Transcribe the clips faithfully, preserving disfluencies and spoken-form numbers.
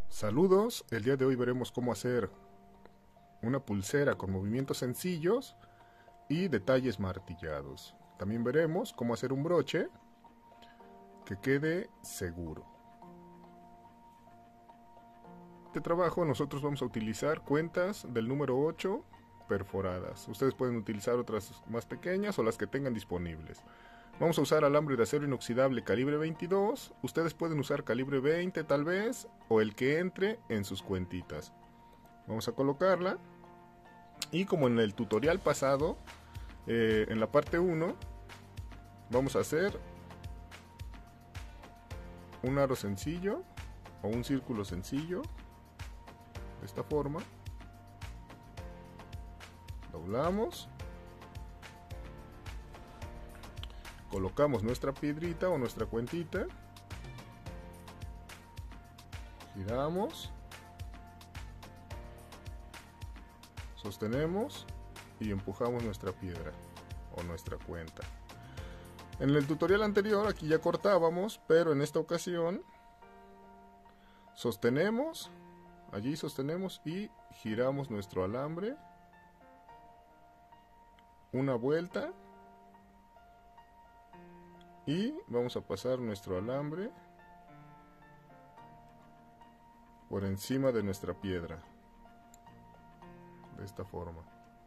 Saludos, el día de hoy veremos cómo hacer una pulsera con movimientos sencillos y detalles martillados. También veremos cómo hacer un broche que quede seguro. En este trabajo nosotros vamos a utilizar cuentas del número ocho perforadas. Ustedes pueden utilizar otras más pequeñas o las que tengan disponibles. Vamos a usar alambre de acero inoxidable calibre veintidós. Ustedes pueden usar calibre veinte tal vez, o el que entre en sus cuentitas. Vamos a colocarla. Y como en el tutorial pasado, eh, en la parte uno, vamos a hacer un aro sencillo o un círculo sencillo. De esta forma. Doblamos. Colocamos nuestra piedrita o nuestra cuentita, giramos, sostenemos y empujamos nuestra piedra o nuestra cuenta. En el tutorial anterior aquí ya cortábamos, pero en esta ocasión sostenemos, allí sostenemos y giramos nuestro alambre una vuelta. Y vamos a pasar nuestro alambre por encima de nuestra piedra, de esta forma.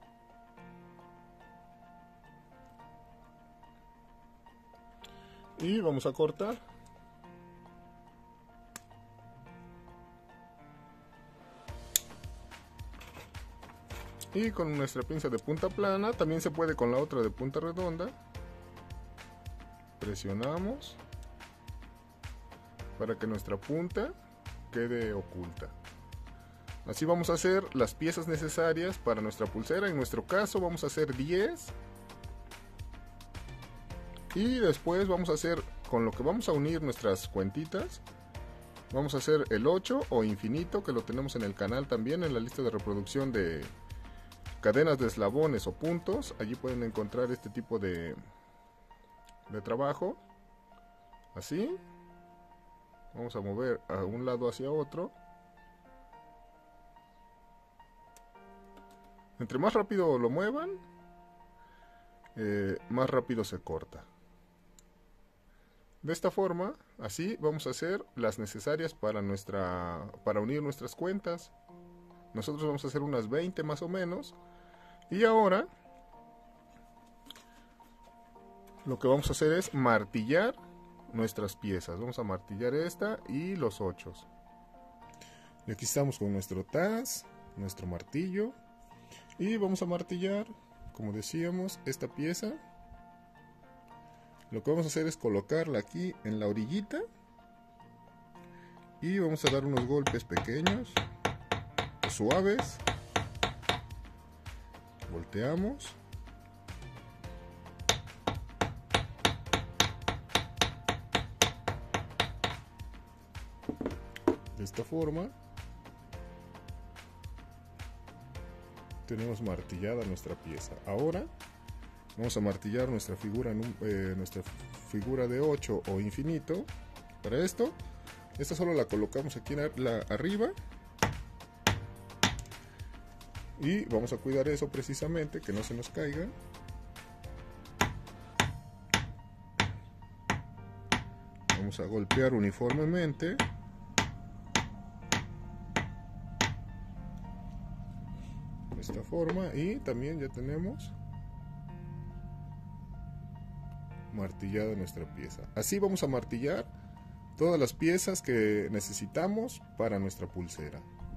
Y vamos a cortar. Y con nuestra pinza de punta plana, también se puede con la otra de punta redonda. Presionamos para que nuestra punta quede oculta. Así vamos a hacer las piezas necesarias para nuestra pulsera. En nuestro caso vamos a hacer diez. Y después vamos a hacer, con lo que vamos a unir nuestras cuentitas, vamos a hacer el ocho o infinito, que lo tenemos en el canal también, en la lista de reproducción de cadenas de eslabones o puntos. Allí pueden encontrar este tipo de de trabajo. Así vamos a mover a un lado hacia otro. Entre más rápido lo muevan, eh, más rápido se corta. De esta forma, así vamos a hacer las necesarias para nuestra para unir nuestras cuentas. Nosotros vamos a hacer unas veinte más o menos. Y ahora lo que vamos a hacer es martillar nuestras piezas. Vamos a martillar esta y los ochos. Y aquí estamos con nuestro taz, nuestro martillo. Y vamos a martillar, como decíamos, esta pieza. Lo que vamos a hacer es colocarla aquí en la orillita. Y vamos a dar unos golpes pequeños, suaves. Volteamos. De esta forma tenemos martillada nuestra pieza. Ahora vamos a martillar nuestra figura, eh, nuestra figura de ocho o infinito. Para esto, esta solo la colocamos aquí en la, arriba. Y vamos a cuidar eso precisamente, que no se nos caiga. Vamos a golpear uniformemente. De esta forma, y también ya tenemos martillada nuestra pieza. Así vamos a martillar todas las piezas que necesitamos para nuestra pulsera.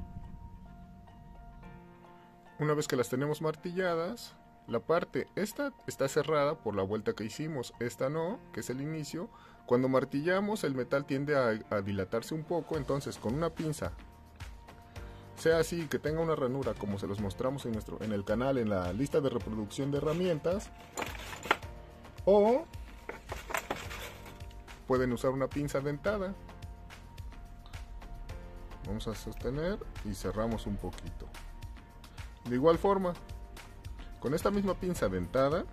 Una vez que las tenemos martilladas, la parte esta está cerrada por la vuelta que hicimos, esta no, que es el inicio. Cuando martillamos el metal tiende a, a dilatarse un poco, entonces con una pinza, sea así, que tenga una ranura como se los mostramos en, nuestro, en el canal, en la lista de reproducción de herramientas, o pueden usar una pinza dentada. Vamos a sostener y cerramos un poquito. De igual forma, con esta misma pinza dentada,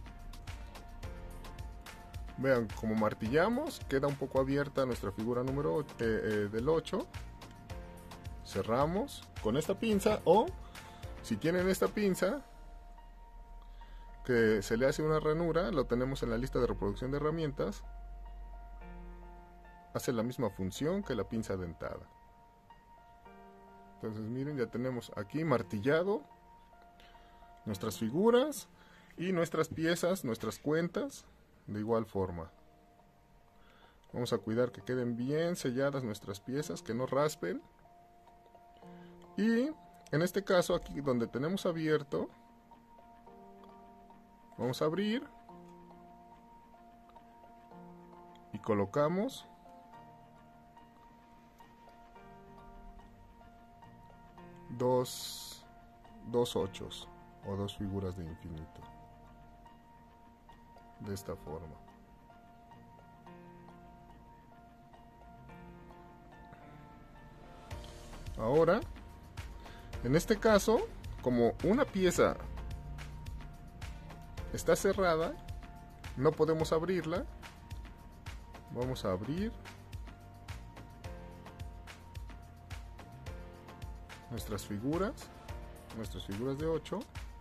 vean como martillamos, queda un poco abierta nuestra figura número eh, eh, del ocho. cerramos con esta pinza, o si tienen esta pinza que se le hace una ranura, lo tenemos en la lista de reproducción de herramientas. Hace la misma función que la pinza dentada. Entonces miren, ya tenemos aquí martillado nuestras figuras y nuestras piezas, nuestras cuentas de igual forma. Vamos a cuidar que queden bien selladas nuestras piezas, que no raspen. Y en este caso, aquí donde tenemos abierto, vamos a abrir y colocamos dos, dos ochos o dos figuras de infinito, de esta forma. Ahora, en este caso, como una pieza está cerrada, no podemos abrirla. Vamos a abrir nuestras figuras, nuestras figuras de ocho.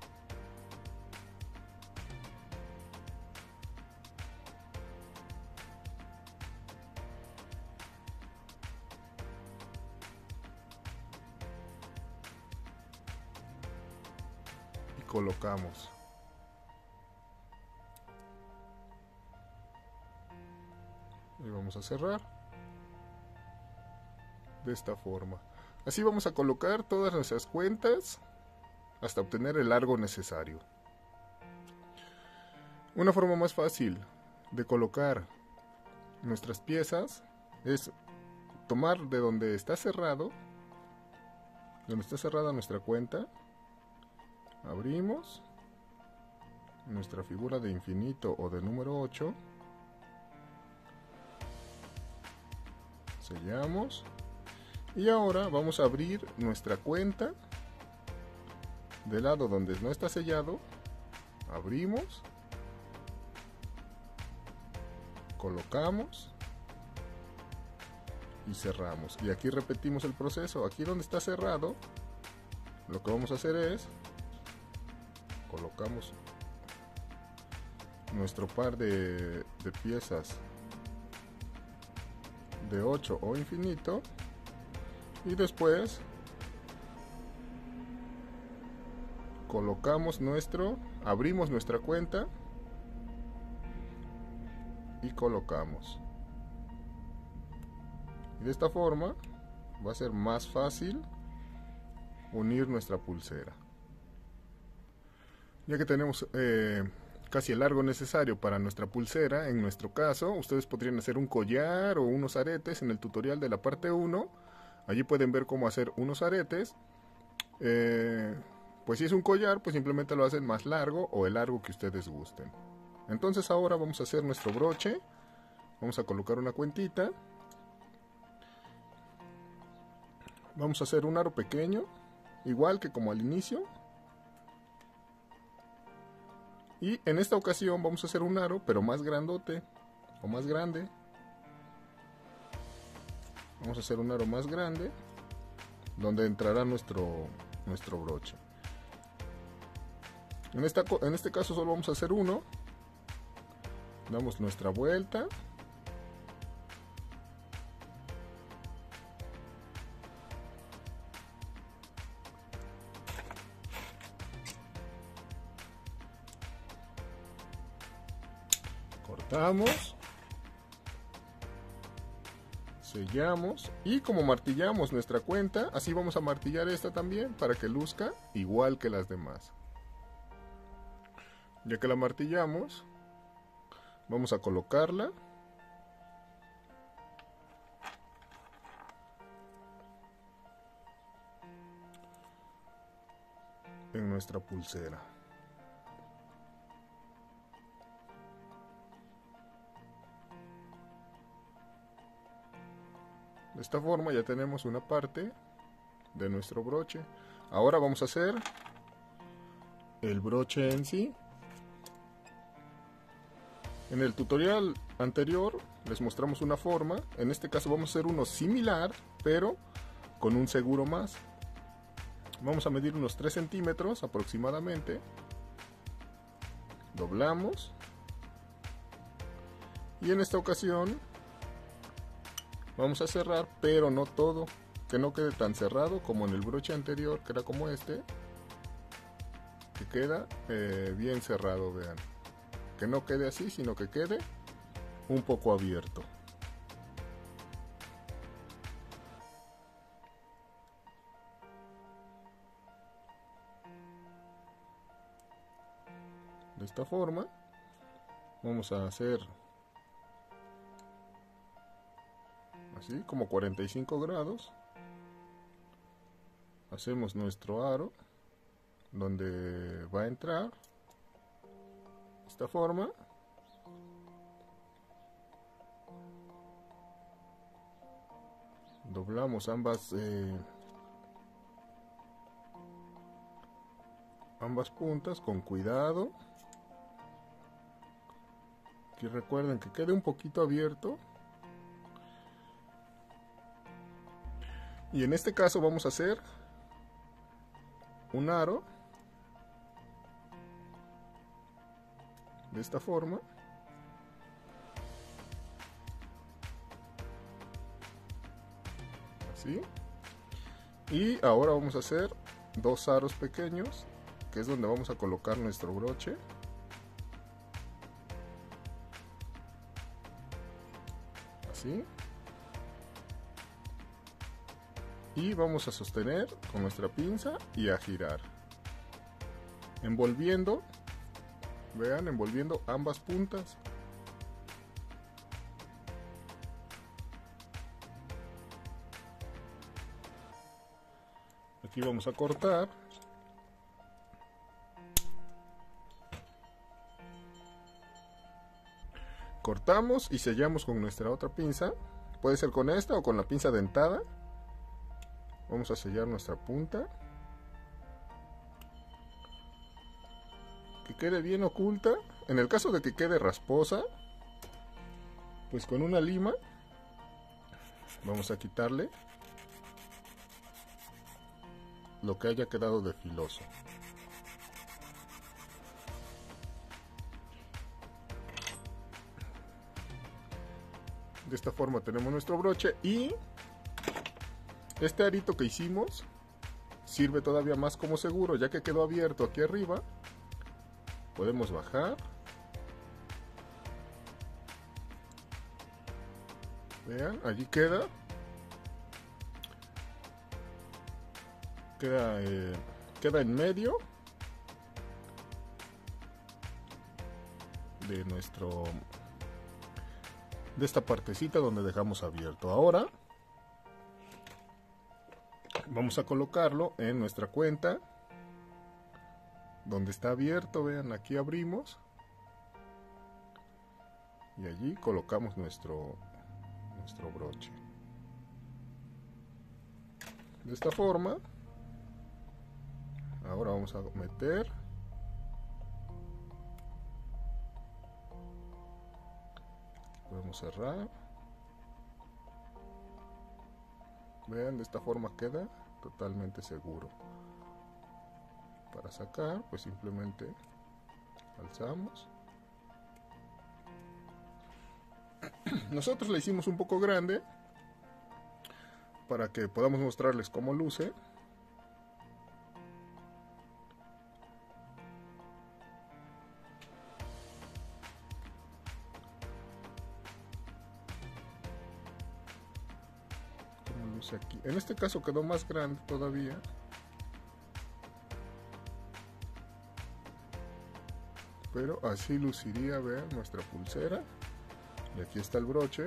Y colocamos. Y vamos a cerrar de esta forma. Así vamos a colocar todas nuestras cuentas hasta obtener el largo necesario. Una forma más fácil de colocar nuestras piezas es tomar de donde está cerrado, donde está cerrada nuestra cuenta, abrimos nuestra figura de infinito o de número ocho, sellamos. Y ahora vamos a abrir nuestra cuenta del lado donde no está sellado. Abrimos, colocamos y cerramos. Y aquí repetimos el proceso. Aquí donde está cerrado, lo que vamos a hacer es colocamos nuestro par de, de piezas de ocho o infinito. Y después colocamos nuestro, abrimos nuestra cuenta y colocamos. Y de esta forma va a ser más fácil unir nuestra pulsera. Ya que tenemos eh, casi el largo necesario para nuestra pulsera, en nuestro caso, ustedes podrían hacer un collar o unos aretes en el tutorial de la parte uno. Allí pueden ver cómo hacer unos aretes. Eh, pues si es un collar, pues simplemente lo hacen más largo o el largo que ustedes gusten. Entonces ahora vamos a hacer nuestro broche. Vamos a colocar una cuentita. Vamos a hacer un aro pequeño, igual que como al inicio. Y en esta ocasión vamos a hacer un aro, pero más grandote o más grande. Vamos a hacer un aro más grande, donde entrará nuestro, nuestro broche. En, esta, en este caso solo vamos a hacer uno. Damos nuestra vuelta. Cortamos. Sellamos y como martillamos nuestra cuenta, así vamos a martillar esta también para que luzca igual que las demás. Ya que la martillamos, vamos a colocarla en nuestra pulsera. De esta forma ya tenemos una parte de nuestro broche. Ahora vamos a hacer el broche en sí. En el tutorial anterior les mostramos una forma. En este caso vamos a hacer uno similar, pero con un seguro más. Vamos a medir unos tres centímetros aproximadamente. Doblamos. Y en esta ocasión vamos a cerrar, pero no todo. Que no quede tan cerrado como en el broche anterior, que era como este. Que queda eh, bien cerrado, vean. Que no quede así, sino que quede un poco abierto. De esta forma vamos a hacer así como cuarenta y cinco grados. Hacemos nuestro aro donde va a entrar de esta forma. Doblamos ambas eh, ambas puntas con cuidado. Aquí recuerden que quede un poquito abierto. Y en este caso vamos a hacer un aro de esta forma. Así. Y ahora vamos a hacer dos aros pequeños, que es donde vamos a colocar nuestro broche. Así. Y vamos a sostener con nuestra pinza y a girar, envolviendo, vean, envolviendo ambas puntas. Aquí vamos a cortar. Cortamos y sellamos con nuestra otra pinza. Puede ser con esta o con la pinza dentada. Vamos a sellar nuestra punta, que quede bien oculta. En el caso de que quede rasposa, pues con una lima vamos a quitarle lo que haya quedado de filoso. De esta forma tenemos nuestro broche, y este arito que hicimos sirve todavía más como seguro, ya que quedó abierto aquí arriba. Podemos bajar. Vean, allí queda. Queda, eh, queda en medio de nuestro, de esta partecita donde dejamos abierto. Ahora vamos a colocarlo en nuestra cuenta donde está abierto. Vean, aquí abrimos y allí colocamos nuestro nuestro broche de esta forma. Ahora vamos a meter podemos cerrar. Vean, de esta forma queda totalmente seguro. Para sacar, pues simplemente alzamos. Nosotros la hicimos un poco grande para que podamos mostrarles cómo luce. Cómo luce aquí. En este caso quedó más grande todavía. Pero así luciría, vean, nuestra pulsera. Y aquí está el broche.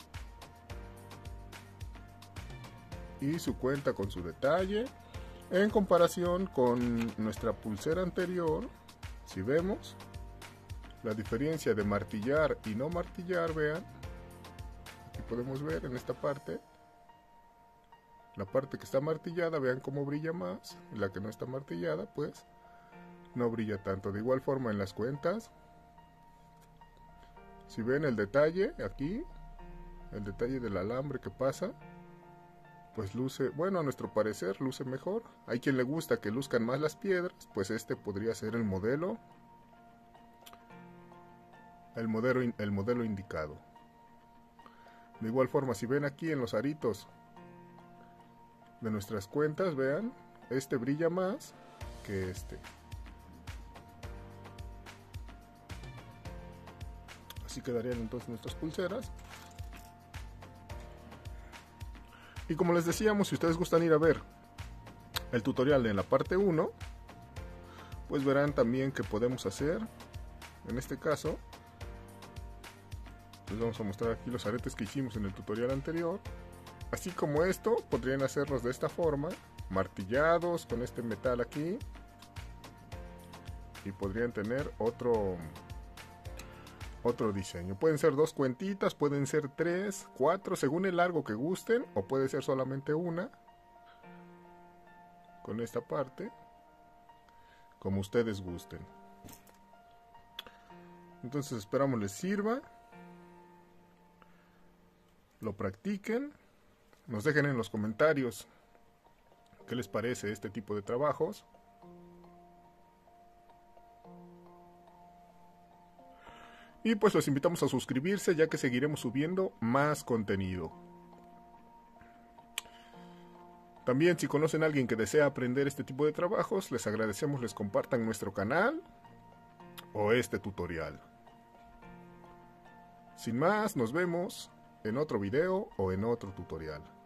Y su cuenta con su detalle. En comparación con nuestra pulsera anterior, si vemos la diferencia de martillar y no martillar, vean. Aquí podemos ver en esta parte. La parte que está martillada, vean cómo brilla más. Y la que no está martillada, pues no brilla tanto. De igual forma en las cuentas, si ven el detalle aquí, el detalle del alambre que pasa, pues luce, bueno, a nuestro parecer luce mejor. Hay quien le gusta que luzcan más las piedras, pues este podría ser el modelo, el modelo, el modelo indicado. De igual forma, si ven aquí en los aritos de nuestras cuentas, vean, este brilla más que este. Así quedarían entonces nuestras pulseras. Y como les decíamos, si ustedes gustan ir a ver el tutorial en la parte uno, pues verán también que podemos hacer, en este caso, les vamos a mostrar aquí los aretes que hicimos en el tutorial anterior. Así como esto, podrían hacerlos de esta forma, martillados con este metal aquí. Y podrían tener otro, otro diseño. Pueden ser dos cuentitas, pueden ser tres, cuatro, según el largo que gusten. O puede ser solamente una. Con esta parte. Como ustedes gusten. Entonces esperamos les sirva. Lo practiquen. Nos dejen en los comentarios qué les parece este tipo de trabajos. Y pues los invitamos a suscribirse, ya que seguiremos subiendo más contenido. También, si conocen a alguien que desea aprender este tipo de trabajos, les agradecemos les compartan nuestro canal o este tutorial. Sin más, nos vemos en otro video o en otro tutorial.